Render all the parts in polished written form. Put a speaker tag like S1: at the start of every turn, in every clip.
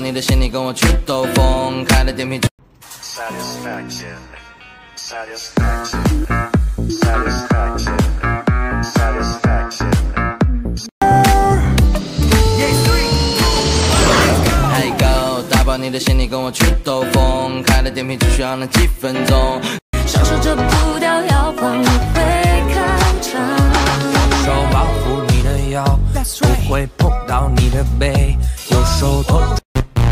S1: 你的心里跟我去兜风，开了电瓶。
S2: Satisfaction, satisfaction, satisfaction, satisfaction.
S1: Hey go， 打爆你的心里跟我去兜风，开了电瓶只需要那几分钟。
S3: 享受这步调摇晃，你会看场。
S4: 手保护你的腰，不会碰到你的背，右手托住。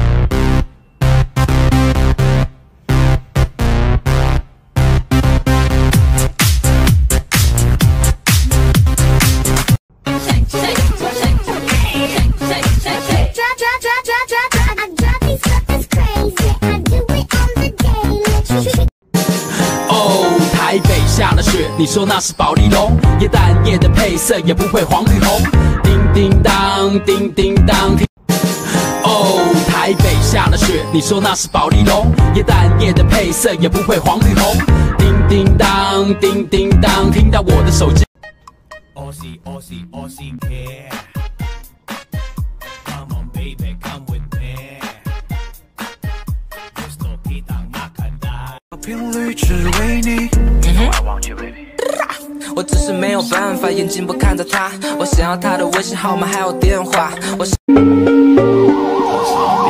S5: 台北下了雪，你说那是保丽龙，耶诞夜的配色也不会黄绿红。叮叮当，叮叮当。哦，台北下了雪，你说那是保丽龙，耶诞夜的配色也不会黄绿红。叮叮当，叮叮当，听到我的手机。Aussie, Aussie, Aussie care. Come on, baby, come with me.
S4: 频率只为你。
S6: 我只是没有办法，眼睛不看着他。我想要他的微信号码还有电话。我。